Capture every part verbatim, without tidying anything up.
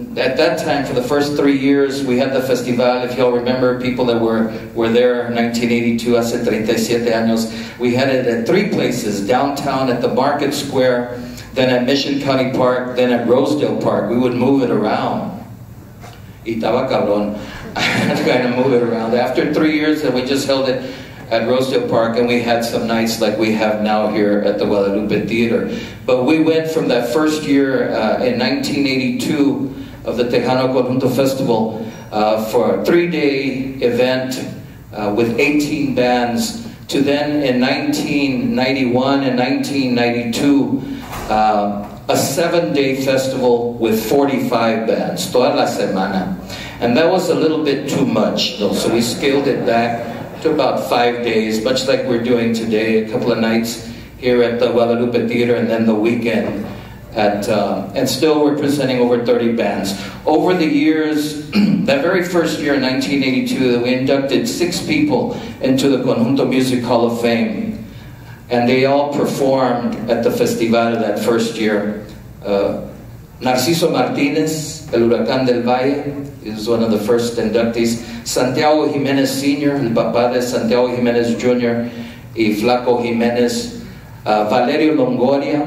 at that time, for the first three years, we had the festival. If y'all remember, people that were, were there in nineteen eighty-two, hace treinta y siete años, we had it at three places, downtown at the Market Square, then at Mission County Park, then at Rosedale Park. We would move it around. Y estaba cabrón. Trying to move it around. After three years, that we just held it at Rosedale Park, and we had some nights like we have now here at the Guadalupe Theater. But we went from that first year uh, in nineteen eighty-two of the Tejano Conjunto Festival uh, for a three-day event uh, with eighteen bands, to then in nineteen ninety-one and nineteen ninety-two uh, a seven-day festival with forty-five bands, toda la semana. And that was a little bit too much, though, so we scaled it back to about five days, much like we're doing today, a couple of nights here at the Guadalupe Theater, and then the weekend at, uh, and still we're presenting over thirty bands. Over the years, that very first year in nineteen eighty-two, we inducted six people into the Conjunto Music Hall of Fame, and they all performed at the festival that first year. Uh, Narciso Martinez, El Huracán del Valle, is one of the first inductees. Santiago Jiménez Senior, el papá de Santiago Jiménez Junior y Flaco Jiménez. Uh, Valerio Longoria,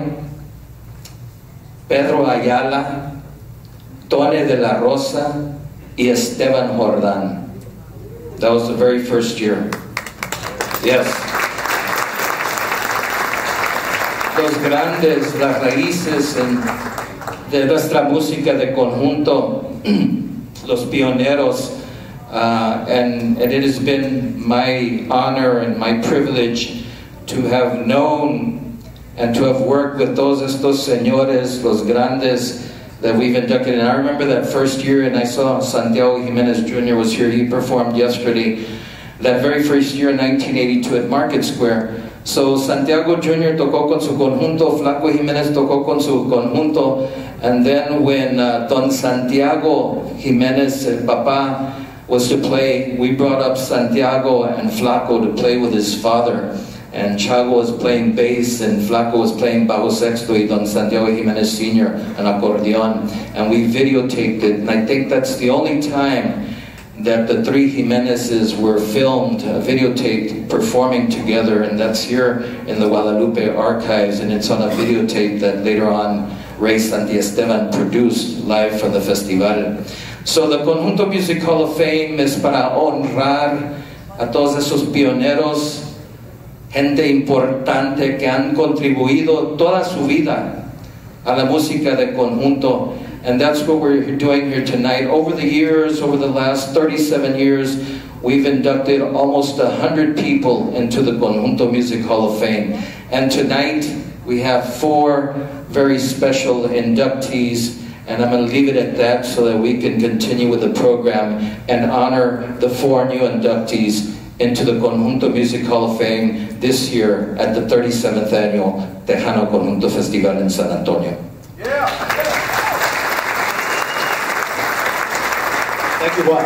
Pedro Ayala, Tone de la Rosa, y Esteban Jordán. That was the very first year. Yes. Los grandes, las raíces en, de nuestra música de conjunto, los pioneros, uh, and, and it has been my honor and my privilege to have known and to have worked with todos estos señores, los grandes, that we've inducted. And I remember that first year, and I saw Santiago Jiménez Junior was here. He performed yesterday. That very first year in nineteen eighty-two at Market Square. So Santiago Junior tocó con su conjunto, Flaco Jiménez tocó con su conjunto, and then when uh, Don Santiago Jiménez, el papá, was to play, we brought up Santiago and Flaco to play with his father. And Chago was playing bass, and Flaco was playing bajo sexto, y Don Santiago Jiménez Senior an accordion. And we videotaped it, and I think that's the only time that the three Jimenezes were filmed, uh, videotaped, performing together, and that's here in the Guadalupe archives, and it's on a videotape that later on Ray Santiesteban produced live from the festival. So the Conjunto Music Hall of Fame es para honrar a todos esos pioneros, gente importante que han contribuido toda su vida a la música de conjunto. And that's what we're doing here tonight. Over the years, over the last thirty-seven years, we've inducted almost one hundred people into the Conjunto Music Hall of Fame. And tonight, we have four very special inductees, and I'm going to leave it at that so that we can continue with the program and honor the four new inductees into the Conjunto Music Hall of Fame this year at the thirty-seventh Annual Tejano Conjunto Festival in San Antonio. Yeah. Thank you, Juan.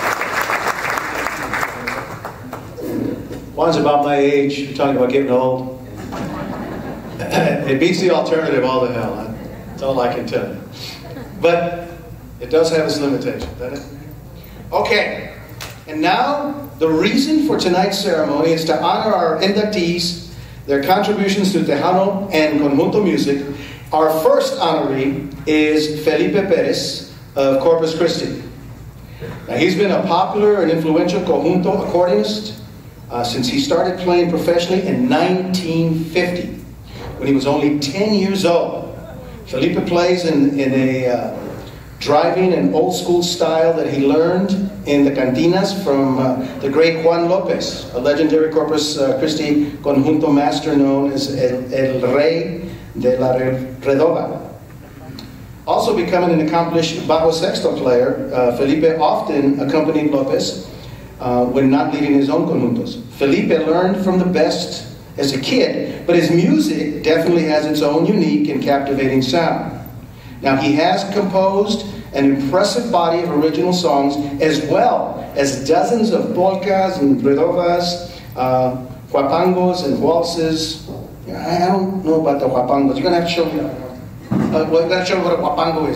Juan's about my age. You're talking about getting old. It beats the alternative all the hell. That's all I can tell you. But it does have its limitations, doesn't it? Okay. And now, the reason for tonight's ceremony is to honor our inductees, their contributions to Tejano and Conjunto music. Our first honoree is Felipe Perez of Corpus Christi. Now, he's been a popular and influential conjunto accordionist uh, since he started playing professionally in nineteen fifty, when he was only ten years old. Felipe plays in, in a uh, driving and old school style that he learned in the cantinas from uh, the great Juan Lopez, a legendary Corpus uh, Christi conjunto master known as El, El Rey de la Redova. Also becoming an accomplished bajo sexto player, uh, Felipe often accompanied Lopez uh, when not leading his own conjuntos. Felipe learned from the best as a kid, but his music definitely has its own unique and captivating sound. Now, he has composed an impressive body of original songs, as well as dozens of polkas and redovas, uh, huapangos and waltzes. I don't know about the huapangos. You're going to have to show me. Uh, well, you're going to show me what a huapango is.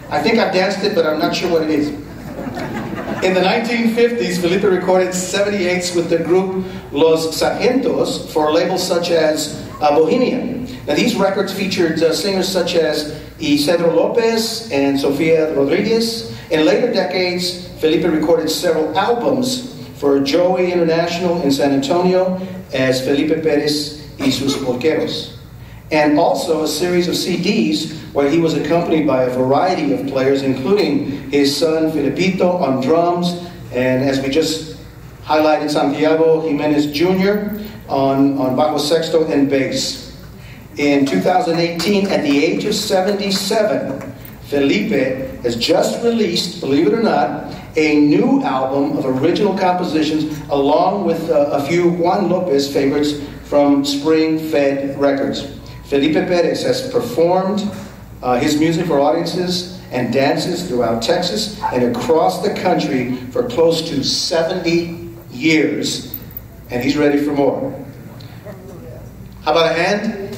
I think I've danced it, but I'm not sure what it is. In the nineteen fifties, Felipe recorded seventy-eights with the group Los Sargentos for labels such as uh, Bohemia. Now these records featured uh, singers such as Isidro Lopez and Sofia Rodriguez. In later decades, Felipe recorded several albums for Joey International in San Antonio as Felipe Perez y sus Polqueros. And also a series of C Ds where he was accompanied by a variety of players, including his son Filipito on drums, and as we just highlighted, Santiago Jimenez Junior on, on bajo sexto and bass. In two thousand eighteen, at the age of seventy-seven, Felipe has just released, believe it or not, a new album of original compositions along with uh, a few Juan Lopez favorites from Spring-Fed Records. Felipe Perez has performed uh, his music for audiences and dances throughout Texas and across the country for close to seventy years, and he's ready for more. How about a hand?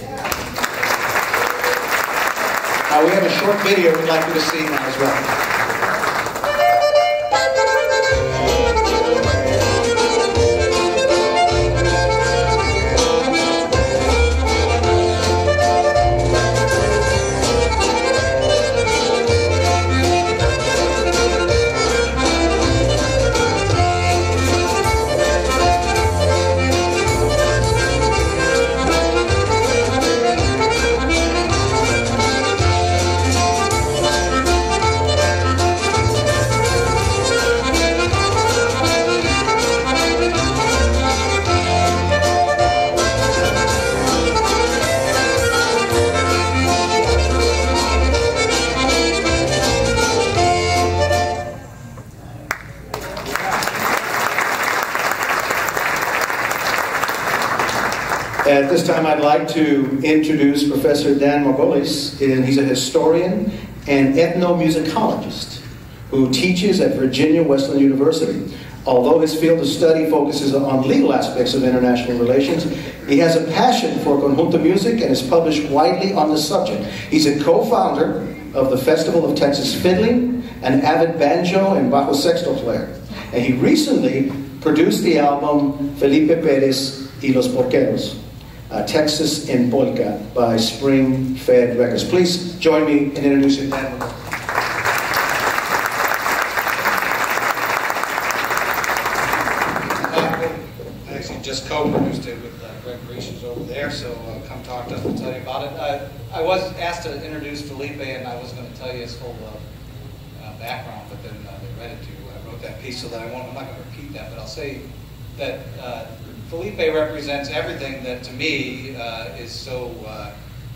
Now we have a short video we'd like you to see now as well. At this time, I'd like to introduce Professor Dan Margolis, and he's a historian and ethnomusicologist who teaches at Virginia Wesleyan University. Although his field of study focuses on legal aspects of international relations, he has a passion for conjunto music and has published widely on the subject. He's a co-founder of the Festival of Texas Fiddling, an avid banjo and bajo sexto player. And he recently produced the album Felipe Perez y los Polqueros, Uh, Texas in Polka by Spring-Fed Records. Please join me in introducing Dan. I actually just co-produced it with uh, Greg Grecius over there, so uh, come talk to us and tell you about it. Uh, I was asked to introduce Felipe, and I was going to tell you his whole uh, uh, background, but then uh, they read it to you. I wrote that piece so that I won't, I'm not going to repeat that, but I'll say that uh, Felipe represents everything that, to me, uh, is so uh,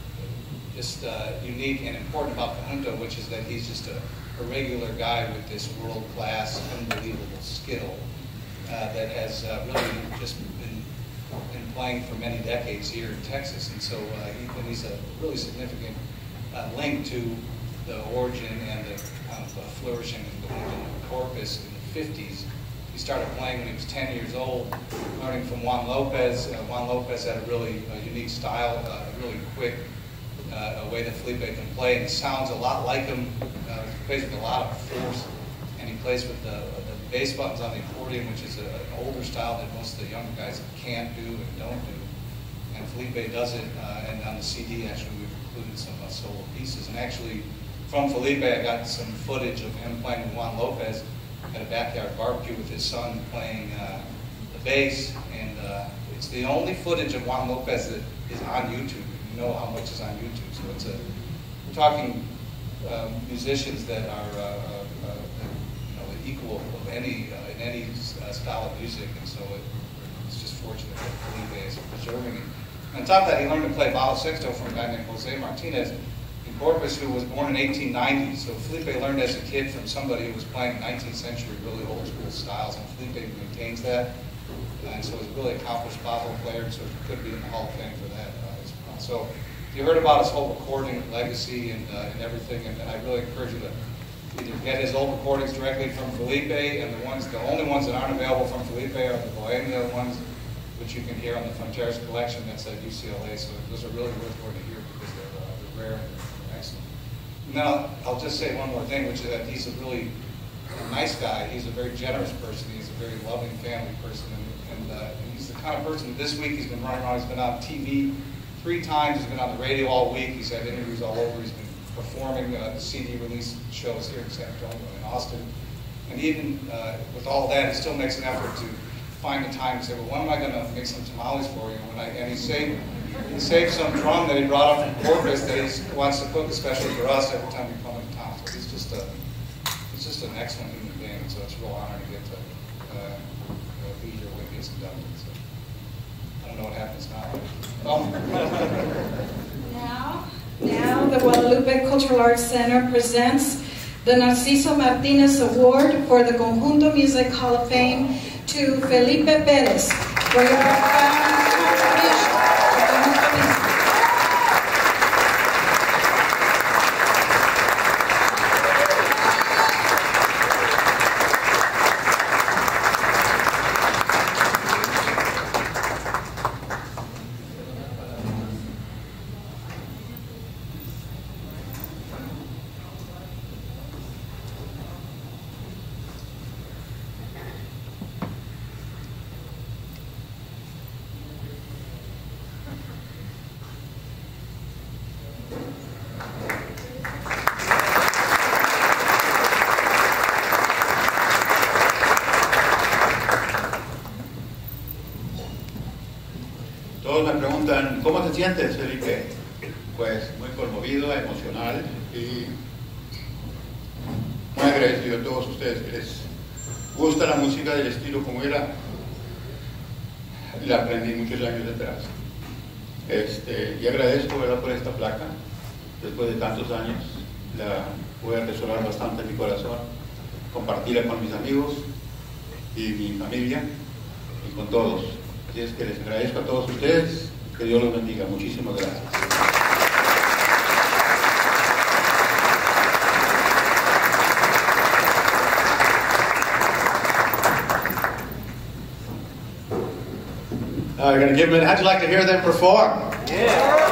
just uh, unique and important about conjunto, which is that he's just a, a regular guy with this world-class, unbelievable skill uh, that has uh, really just been, been playing for many decades here in Texas. And so uh, he, and he's a really significant uh, link to the origin and the kind of uh, flourishing of the conjunto corpus in the fifties. He started playing when he was ten years old, learning from Juan Lopez. Uh, Juan Lopez had a really uh, unique style, uh, really quick, uh, a way that Felipe can play, and he sounds a lot like him. Uh, he plays with a lot of force, and he plays with the, the bass buttons on the accordion, which is a, an older style that most of the younger guys can't do and don't do. And Felipe does it, uh, and on the C D, actually, we've included some uh, solo pieces. And actually, from Felipe, I got some footage of him playing with Juan Lopez at a backyard barbecue with his son playing uh, the bass, and uh, it's the only footage of Juan Lopez that is on YouTube. You know how much is on YouTube, so it's a, we're talking uh, musicians that are uh, uh, you know, equal of any uh, in any uh, style of music, and so it, it's just fortunate that Felipe is preserving it. And on top of that, he learned to play bajo sexto from a guy named Jose Martinez Corpus, who was born in eighteen ninety. So Felipe learned as a kid from somebody who was playing nineteenth century, really old school styles, and Felipe maintains that. And so he's a really accomplished bajo player, so he could be in the Hall of Fame for that uh, as well. So you heard about his whole recording legacy and, uh, and everything, and, and I really encourage you to either get his old recordings directly from Felipe, and the ones, the only ones that aren't available from Felipe are the Bohemia ones, which you can hear on the Fronteras collection that's at U C L A. So those are really worth going to hear because they're, uh, they're rare and they're excellent. And then I'll, I'll just say one more thing, which is that he's a really a nice guy. He's a very generous person. He's a very loving family person. And, and, uh, and he's the kind of person that this week he's been running around. He's been on T V three times. He's been on the radio all week. He's had interviews all over. He's been performing uh, the C D release shows here in San Antonio and Austin. And even uh, with all that, he still makes an effort to find the time to say, well, when am I going to make some tamales for you? And, I, and he saved he saved some drum that he brought up from Corpus that he wants to cook especially for us every time we come into town. So he's just a he's just an excellent human being. And so it's a real honor to get to uh, uh, be here with you and inducted. So I don't know what happens now. Oh. Now, now the Guadalupe Cultural Arts Center presents the Narciso Martinez Award for the Conjunto Music Hall of Fame to Felipe Perez for your profound contribution to conjunto music. Todos me preguntan, ¿cómo te sientes, Felipe? Pues muy conmovido, emocional y muy agradecido a todos ustedes que les gusta la música del estilo como era. La aprendí muchos años atrás. Este, y agradezco, ¿verdad?, por esta placa. Después de tantos años, la voy a resonar bastante en mi corazón, compartirla con mis amigos y mi familia y con todos. Así es que les agradezco a todos ustedes, que Dios los bendiga. Muchísimas gracias. Now we're going to give them, how'd you like to hear them perform? Yeah.